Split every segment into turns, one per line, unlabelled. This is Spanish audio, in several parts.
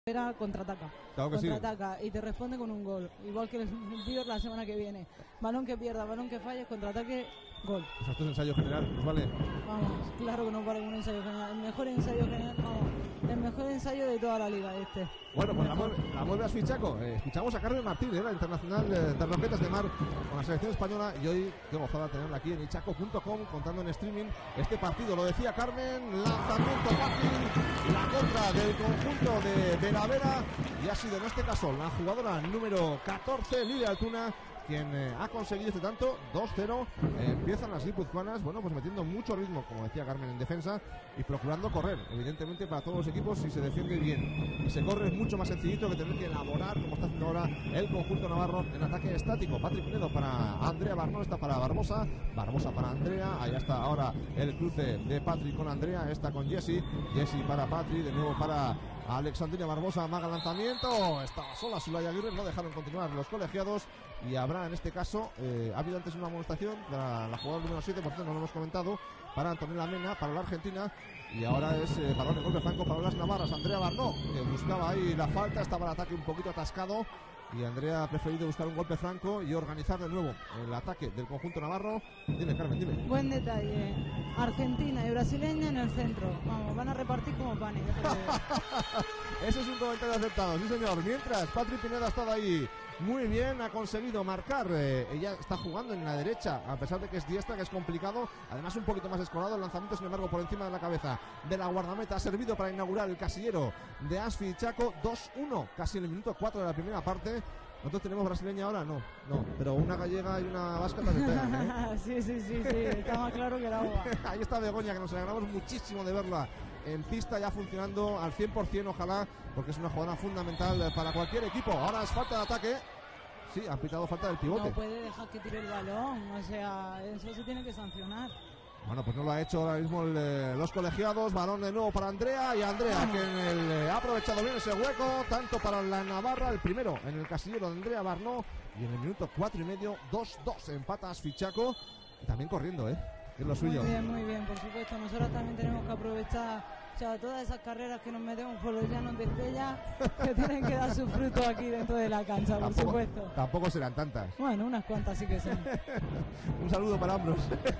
contraataca.
Claro que
contraataca sí. Y te responde con un gol. Igual que el Beer la semana que viene. Balón que pierda, balón que falle, contraataque, gol.
Pues esto es ensayo general, pues vale.
Vamos, claro que no vale un ensayo general. El mejor ensayo general, vamos. El mejor ensayo de toda la liga este.
Bueno, pues la mueve Asfichaco. Escuchamos a Carmen Martín, la internacional de raquetas de mar con la selección española. Y hoy, qué gozada tenerla aquí en ichaco.com contando en streaming este partido. Lo decía Carmen, lanzamiento fácil, la contra del conjunto de Veravera. Y ha sido en este caso la jugadora número 14, Lidia Altuna, quien ha conseguido este tanto. 2-0. Empiezan las guipuzcoanas, bueno, pues metiendo mucho ritmo, como decía Carmen, en defensa y procurando correr, evidentemente para todos los equipos, si se defiende bien y se corre es mucho más sencillito que tener que elaborar, como está haciendo ahora el conjunto navarro en ataque estático. Patrick Pinedo para Andrea Barno, está para Barbosa, Barbosa para Andrea, allá está ahora el cruce de Patrick con Andrea, está con Jessie para Patrick, de nuevo para Alexandrina Barbosa, maga lanzamiento, estaba sola Zulay Aguirre, no dejaron continuar los colegiados y habrá en este caso, ha habido antes una amonestación para la jugadora número 7, por cierto no lo hemos comentado, para Antonella Mena, para la Argentina, y ahora es balón de golpe franco para las navarras. Andrea Barno, que buscaba ahí la falta, estaba el ataque un poquito atascado y Andrea ha preferido buscar un golpe franco y organizar de nuevo el ataque del conjunto navarro. Dime, Carmen, dime.
Buen detalle. Argentina y brasileña en el centro. Vamos, van a repartir como panes.
Ese es un comentario aceptado, sí señor. Mientras, Patrick Pineda ha estado ahí muy bien, ha conseguido marcar. Ella está jugando en la derecha, a pesar de que es diestra, que es complicado. Además, un poquito más escorado. El lanzamiento, sin embargo, por encima de la cabeza de la guardameta. Ha servido para inaugurar el casillero de Asfichaco. 2-1, casi en el minuto 4 de la primera parte. ¿Nosotros tenemos brasileña ahora? No, pero una gallega y una vasca también pegan,
sí, está más claro que el agua.
Ahí está Begoña, que nos alegramos muchísimo de verla en pista, ya funcionando al 100%, ojalá, porque es una jugadora fundamental para cualquier equipo. Ahora es falta de ataque. Sí, han pitado falta del pivote.
No puede dejar que tire el balón, o sea, eso se tiene que sancionar.
Bueno, pues no lo ha hecho ahora mismo los colegiados. Balón de nuevo para Andrea, y Andrea que ha aprovechado bien ese hueco, tanto para la navarra, el primero en el casillero de Andrea Barno, y en el minuto 4,5, 2-2, empata Asfichaco, y también corriendo, es lo suyo.
Muy bien, por supuesto. Nosotros también tenemos que aprovechar, o sea, todas esas carreras que nos metemos por los llanos de Estella, que tienen que dar su fruto aquí dentro de la cancha, por supuesto.
Tampoco serán tantas.
Bueno, unas cuantas sí que son.
Un saludo para ambos.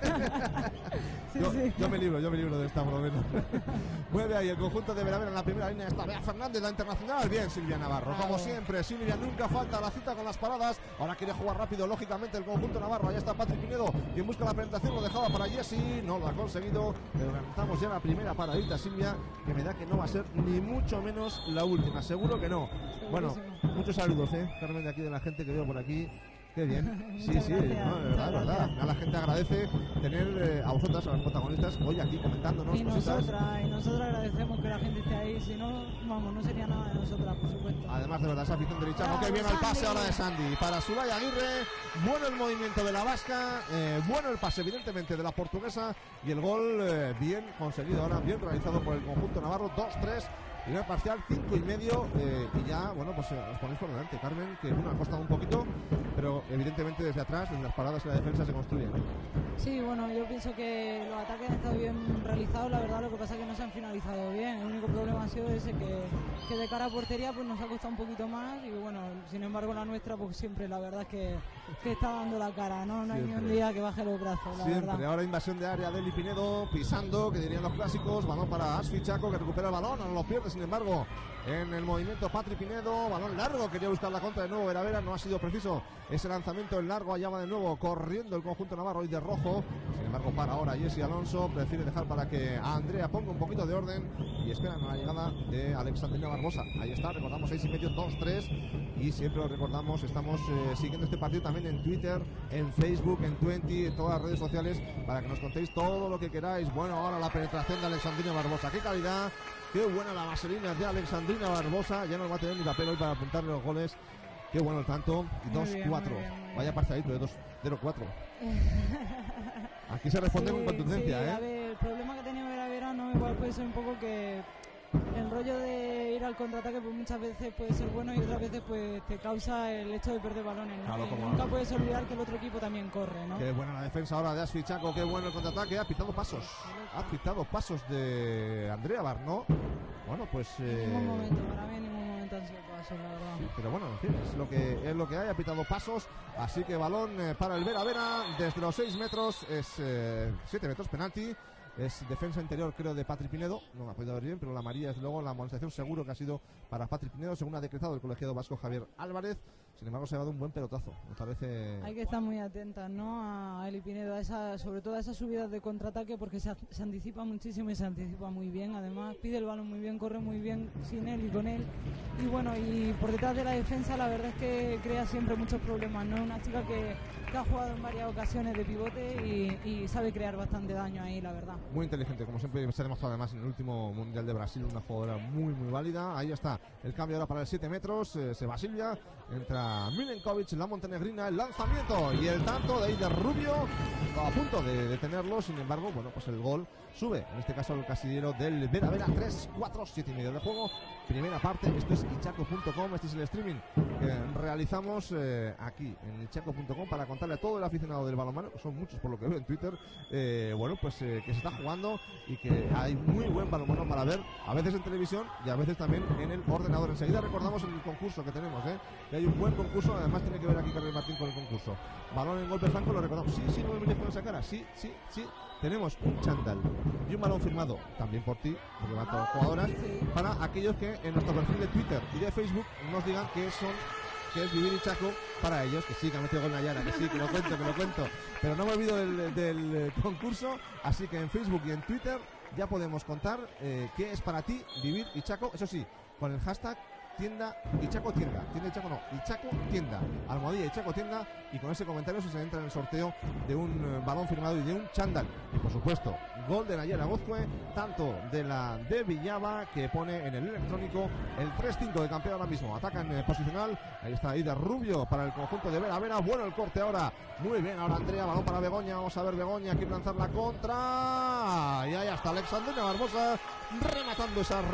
Yo me libro de esta, por lo menos. Mueve ahí el conjunto de Veravera en la primera línea. Está Bea Fernández, la internacional. Bien, Silvia Navarro, como siempre. Silvia nunca falta la cita con las paradas. Ahora quiere jugar rápido, lógicamente, el conjunto navarro. Allá está Patrick Pinedo, quien busca la penetración. Lo dejaba para Jessie, no lo ha conseguido. Pero lanzamos ya la primera paradita, Silvia, que me da que no va a ser ni mucho menos la última. Seguro que no. Bueno, muchos saludos, Carmen, de aquí, de la gente que veo por aquí. Qué bien. Sí, no, de verdad. A la gente agradece tener a vosotras, a las protagonistas, hoy aquí comentándonos
cositas. Y nosotras agradecemos que la gente esté ahí, si no, vamos, no sería nada de nosotras, por supuesto.
Además, de verdad, esa afición de Ichaco, que bien el pase ahora de Sandy para Zulay Aguirre. Bueno el movimiento de la vasca, bueno el pase, evidentemente, de la portuguesa, y el gol bien conseguido ahora, bien realizado por el conjunto navarro. 2-3. Primer parcial, 5,5, y ya, bueno, pues os ponéis por delante, Carmen, que ha costado un poquito, pero evidentemente desde atrás, desde las paradas y la defensa se construye, ¿no?
Sí, bueno, yo pienso que los ataques han estado bien realizados, la verdad, lo que pasa es que no se han finalizado bien. El único problema ha sido ese, que de cara a portería pues nos ha costado un poquito más, y bueno, sin embargo la nuestra pues siempre, la verdad es que está dando la cara, no hay ni un día que baje los brazos, la
siempre.
Verdad.
Ahora invasión de área de Eli Pinedo, pisando, que dirían los clásicos, balón para Asfichaco, que recupera el balón, no lo pierde, sin embargo, en el movimiento Patrick Pinedo, balón largo, quería buscar la contra de nuevo Veravera, no ha sido preciso ese lanzamiento en largo, allá va de nuevo corriendo el conjunto navarro y de rojo. Sin embargo, para ahora Jessie Alonso, prefiere dejar para que Andrea ponga un poquito de orden y esperan a la llegada de Alexandrina Barbosa. Ahí está, recordamos 6,5, 2-3, y siempre lo recordamos, estamos siguiendo este partido también en Twitter, en Facebook, en Twenty, en todas las redes sociales, para que nos contéis todo lo que queráis. Bueno, ahora la penetración de Alexandrina Barbosa, qué calidad, qué buena la vaselina de Alexandrina Barbosa, ya no va a tener ni papel hoy para apuntarle los goles. Qué bueno el tanto, y 2-4, vaya parcialito de 2-0-4. Aquí se responde con contundencia,
A ver, el problema que tenía Veravera no igual puede ser un poco que el rollo de ir al contraataque pues muchas veces puede ser bueno y otras veces pues te causa el hecho de perder balones, ¿no?
Claro,
nunca puedes olvidar que el otro equipo también corre, ¿no?
Qué buena la defensa ahora de Asfichaco, qué bueno el contraataque, ha pitado pasos de Andrea Barno. Bueno, pues
en ningún momento, para mí en ningún momento. pasos, la verdad.
Sí, pero bueno, en fin, es lo que hay. Ha pitado pasos, así que balón para el Vera Vera desde los 6 metros, es 7 metros, penalti. Es defensa interior, creo, de Patri Pinedo. No me ha podido ver bien, pero la amarilla, desde luego, la amonestación seguro que ha sido para Patri Pinedo, según ha decretado el colegiado vasco Javier Álvarez. Sin embargo, se ha dado un buen pelotazo, me parece.
Hay que estar muy atentas, ¿no? A Eli Pinedo, sobre todo a esas subidas de contraataque, porque se anticipa muchísimo y se anticipa muy bien. Además, pide el balón muy bien, corre muy bien sin él y con él. Y bueno, y por detrás de la defensa, la verdad es que crea siempre muchos problemas, ¿no? Una chica que ha jugado en varias ocasiones de pivote y sabe crear bastante daño ahí, la verdad.
Muy inteligente, como siempre se ha demostrado además en el último Mundial de Brasil, una jugadora muy válida. Ahí está el cambio ahora para el 7 metros, se va Silvia, entra Milenkovic, la montenegrina, el lanzamiento y el tanto de Eider Rubio. Estaba a punto de detenerlo, sin embargo, bueno, pues el gol sube, en este caso el casillero del Vera Vera. 3-4, 7:30 de juego, primera parte. Esto es ichaco.com, este es el streaming que realizamos aquí en ichaco.com para contarle a todo el aficionado del balonmano, que son muchos por lo que veo en Twitter, bueno, pues que se está jugando y que hay muy buen balonmano para ver, a veces en televisión y a veces también en el ordenador. Enseguida recordamos el concurso que tenemos, que hay un buen concurso, además tiene que ver aquí Carlos Martín con el concurso. Balón en golpe franco, lo recordamos. Sí, no me mires con esa cara, sí. Tenemos un chándal y un balón firmado también por ti, porque van todas las jugadoras, para aquellos que en nuestro perfil de Twitter y de Facebook nos digan que es Vivir Ichaco para ellos, que sí, que ha metido gol Nayara, que sí, que lo cuento, pero no me olvido del concurso, así que en Facebook y en Twitter ya podemos contar qué es para ti Vivir Ichaco, eso sí, con el hashtag tienda Ichaco tienda Ichaco no, Ichaco tienda, almohadilla Ichaco tienda, y con ese comentario se entra en el sorteo de un balón firmado y de un chándal. Y por supuesto, gol de Nayara Gozcue, tanto de la de Villaba, que pone en el electrónico el 3-5 de campeón ahora mismo. Ataca en posicional, ahí está Eider Rubio para el conjunto de Vera Vera. Bueno el corte ahora, muy bien ahora Andrea, balón para Begoña, vamos a ver Begoña, quiere lanzar la contra, y ahí está Alexandrina Barbosa rematando ese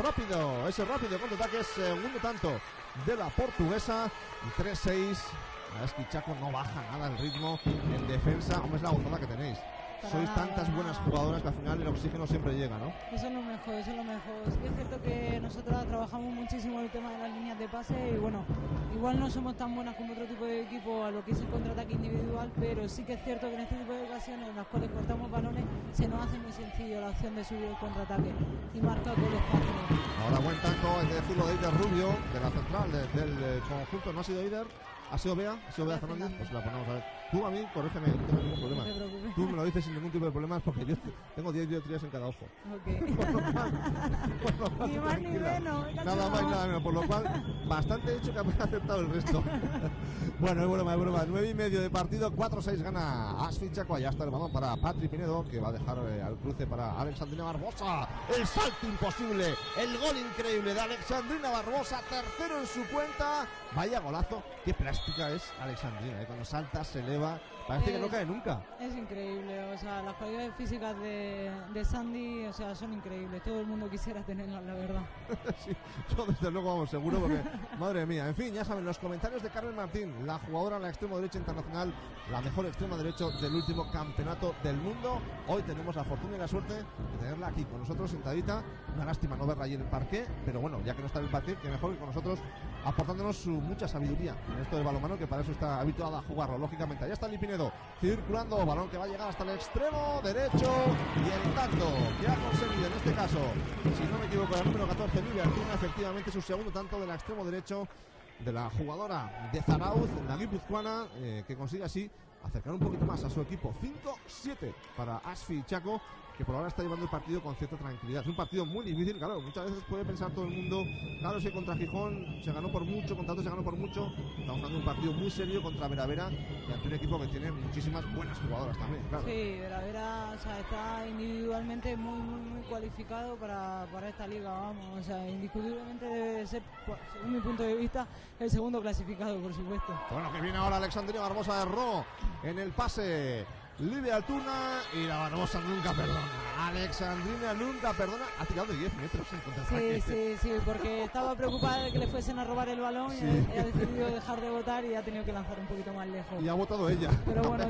rápido contraataque, segundo tanto de la portuguesa. 3-6. La es que Ichaco no baja nada el ritmo en defensa. Hombre, es la gozada que tenéis. Sois tantas buenas jugadoras que al final el oxígeno siempre llega, ¿no? Eso
es lo mejor, Sí que es cierto que nosotros trabajamos muchísimo el tema de las líneas de pase y bueno, igual no somos tan buenas como otro tipo de equipo a lo que es el contraataque individual, pero sí que es cierto que en este tipo de ocasiones en las cuales cortamos balones se nos hace muy sencillo la opción de subir el contraataque y marcar goles fáciles.
Ahora buen tanto, hay que decirlo, de Eider Rubio, de la central del conjunto. ¿No ha sido Eider? ¿Ha sido Bea? ¿Ha sido Bea Fernández? Pues la ponemos a ver. Tú a mí, corrígeme, no tengo ningún problema.
No te preocupes.
Tú me lo dices sin ningún tipo de problemas porque yo tengo 10 dioptrías en cada ojo.
Ok.
Por lo cual,
ni más ni menos.
Nada más y nada menos. Por lo cual, bastante hecho que ha aceptado el resto. Bueno, es broma. 9:30 de partido, 4-6 gana Asfi Chaco. Allá está el balón para Patri Pinedo, que va a dejar al cruce para Alexandrina Barbosa. El salto imposible, el gol increíble de Alexandrina Barbosa, tercero en su cuenta. Vaya golazo, qué plástica es Alexandrina, cuando salta, se eleva, parece que no cae nunca.
Es increíble, o sea, las cualidades físicas de Sandy, o sea, son increíbles, todo el mundo quisiera tenerlas, la verdad.
Sí, yo desde luego vamos seguro porque, madre mía, en fin, ya saben, los comentarios de Carmen Martín, la jugadora, la extremo derecha internacional, la mejor extrema derecha del último campeonato del mundo. Hoy tenemos la fortuna y la suerte de tenerla aquí con nosotros sentadita. Una lástima no verla allí en el parque, pero bueno, ya que no está en el parque, que mejor que con nosotros, aportándonos su mucha sabiduría en esto del balonmano, que para eso está habituada a jugarlo, lógicamente. Allá está Lipinedo, circulando, balón que va a llegar hasta el extremo derecho, y el tanto que ha conseguido en este caso, si no me equivoco, el número 14, Lidia Artuna, efectivamente su segundo tanto del extremo derecho de la jugadora de Zarauz, la guipuzcoana, que consigue así acercar un poquito más a su equipo. 5-7 para Asfi Chaco, que por ahora está llevando el partido con cierta tranquilidad. Es un partido muy difícil, claro, muchas veces puede pensar todo el mundo, claro, si contra Gijón se ganó por mucho, contra otros se ganó por mucho. Estamos hablando de un partido muy serio contra Vera Vera, y ante un equipo que tiene muchísimas buenas jugadoras también, claro.
Sí, Vera Vera, o sea, está individualmente muy cualificado para esta liga, vamos, o sea, indiscutiblemente debe ser, según mi punto de vista, el segundo clasificado, por supuesto.
Bueno, que viene ahora Alexandrina Barbosa de Ro en el pase Livia Altuna y la Barbosa nunca perdona. Alexandrina nunca perdona. Ha tirado de 10 metros en contraataque.
Sí, porque estaba preocupada de que le fuesen a robar el balón y ha decidido dejar de botar y ha tenido que lanzar un poquito más lejos.
Y ha votado ella.
Pero bueno,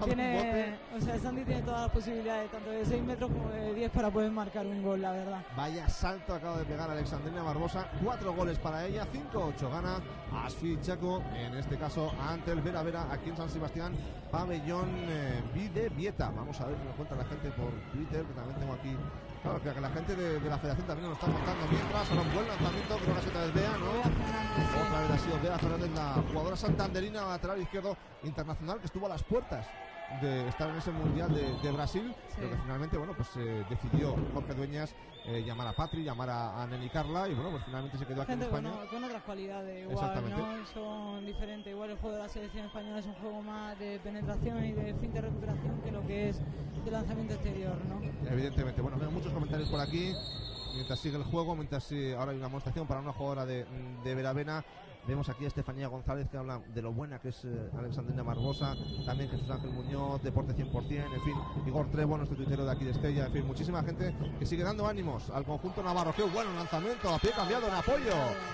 Sandy tiene todas las posibilidades, tanto de 6 metros como de 10 para poder marcar un gol, la verdad.
Vaya salto acaba de pegar Alexandrina Barbosa. 4 goles para ella, 5-8 gana Asfi Chaco, en este caso ante el Vera Vera aquí en San Sebastián, pabellón Videvieta. Vamos a ver qué nos cuenta la gente por Twitter, que también tengo aquí. Claro, que la gente de la federación también nos está contando. Mientras, ahora un buen lanzamiento, creo que ha sido otra vez Bea, ¿no? Otra vez ha sido Bea Fernández, la jugadora santanderina, lateral izquierdo internacional, que estuvo a las puertas de estar en ese mundial de Brasil, pero que finalmente, bueno, pues decidió Jorge Dueñas llamar a Patri, llamar a Nelly Carla, y bueno, pues finalmente se quedó aquí en España.
Bueno, con otras cualidades igual, ¿no? Son diferentes. Igual el juego de la selección española es un juego más de penetración y de fin de recuperación que lo que es de lanzamiento exterior, ¿no?
Evidentemente. Bueno, veo muchos comentarios por aquí mientras sigue el juego, mientras ahora hay una amonestación para una jugadora de Veravena. Vemos aquí a Estefanía González, que habla de lo buena que es Alexandrina Barbosa, también Jesús Ángel Muñoz, Deporte 100%, en fin, Igor Trevo, nuestro tuitero de aquí de Estella, en fin, muchísima gente que sigue dando ánimos al conjunto navarro. Qué bueno lanzamiento, a pie cambiado en apoyo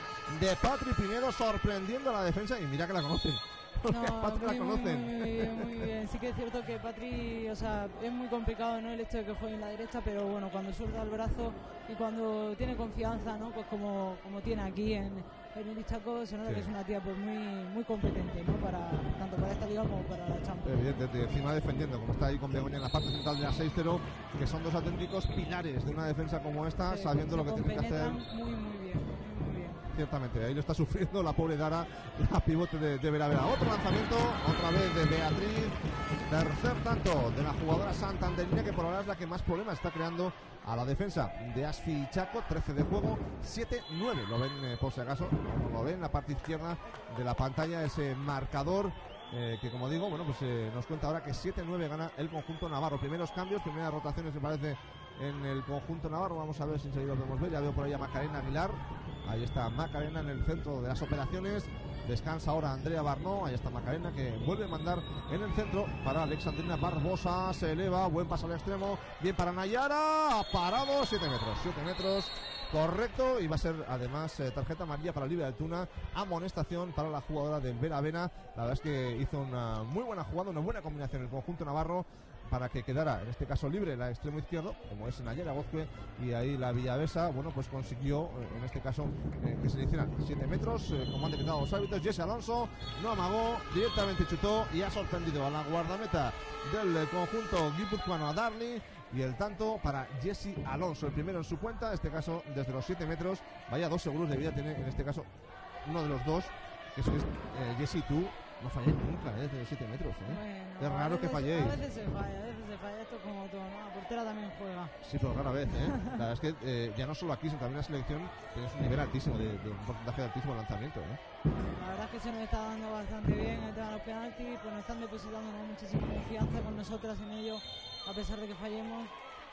de Patri Pinedo, sorprendiendo a la defensa, y mira que la conocen.
No,
Patri la conocen.
Muy bien. Sí que es cierto que Patri, o sea, es muy complicado, ¿no?, el hecho de que juegue en la derecha, pero bueno, cuando suelta el brazo y cuando tiene confianza, ¿no?, pues como tiene aquí en el Chaco, se nota que es una tía pues muy competente, ¿no?, tanto para esta liga como para la Champions.
Evidentemente, encima defendiendo, como está ahí con Begoña en la parte central de la 6-0, que son dos auténticos pilares de una defensa como esta, sabiendo lo que tienen que hacer.
Muy bien.
Ciertamente, ahí lo está sufriendo la pobre Dara, la pivote de Vera Vera. Otro lanzamiento, otra vez de Beatriz. Tercer tanto de la jugadora santanderina, que por ahora es la que más problemas está creando a la defensa de Asfi Chaco. 13 de juego, 7-9. Lo ven por si acaso, como lo ven en la parte izquierda de la pantalla, ese marcador. Que como digo, bueno, pues nos cuenta ahora que 7-9 gana el conjunto navarro. Primeros cambios, primeras rotaciones, me parece, en el conjunto navarro. Vamos a ver si enseguida lo podemos ver. Ya veo por ahí a Macarena Aguilar. Ahí está Macarena en el centro de las operaciones. Descansa ahora Andrea Barnó. Ahí está Macarena, que vuelve a mandar en el centro para Alexandrina Barbosa. Se eleva, buen paso al extremo. Bien para Nayara. Ha parado, 7 metros. 7 metros. Correcto, y va a ser además tarjeta amarilla para Livia Altuna, amonestación para la jugadora del Veravena. La verdad es que hizo una muy buena jugada, una buena combinación el conjunto navarro para que quedara, en este caso, libre la extremo izquierdo, como es Nayara Gozque, y ahí la Villavesa, bueno, pues consiguió, en este caso, que se le hicieran 7 metros, como han decretado los árbitros. Jesse Alonso no amagó, directamente chutó y ha sorprendido a la guardameta del conjunto guipuzcoano, a Darly. Y el tanto para Jesse Alonso, el primero en su cuenta, en este caso desde los 7 metros. Vaya 2 seguros de vida tiene, en este caso, uno de los dos, que es Jesse. Tú no falláis nunca desde los 7 metros.
Bueno,
es raro que falléis.
A veces se falla, esto como todo, ¿no? La portera también juega.
Sí, pero rara vez, La verdad es que ya no solo aquí, sino también en la selección tienes un nivel altísimo, de un porcentaje altísimo de lanzamiento,
La verdad es que se nos está dando bastante bien el tema de los penaltis, pues nos están depositando muchísima confianza con nosotras en ello. A pesar de que fallemos,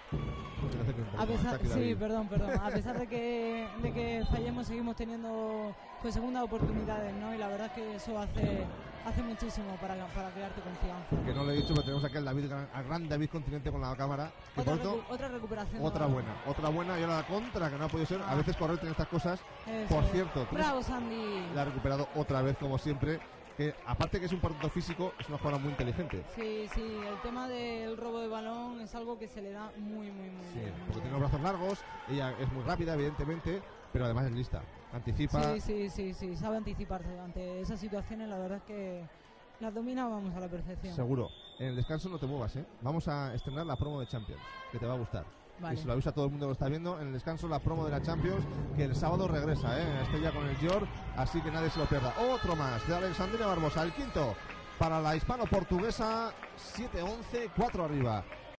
a pesar de que fallemos, seguimos teniendo pues segundas oportunidades, ¿no? Y la verdad es que eso hace muchísimo para crearte confianza.
Que no lo he dicho, pero tenemos aquí al gran David Continente con la cámara.
Otra recuperación.
Otra buena, y ahora la contra, que no ha podido ser. A veces correcto en estas cosas. Por cierto,
bravo, Sandy.
La ha recuperado otra vez, como siempre. Que aparte que es un partido físico, es una jugada muy inteligente.
Sí, el tema del robo de balón es algo que se le da muy bien.
Porque tiene los brazos largos, ella es muy rápida, evidentemente, pero además es lista, anticipa.
Sí, sabe anticiparse ante esas situaciones. La verdad es que las domina, vamos, a la perfección.
Seguro. En el descanso no te muevas, Vamos a estrenar la promo de Champions, que te va a gustar. Vale. Y se lo avisa a todo el mundo que lo está viendo. En el descanso la promo de la Champions, que el sábado regresa, Estella con el York, así que nadie se lo pierda. Otro más de Alexandrina Barbosa, el quinto para la hispano-portuguesa. 7-11, 4 arriba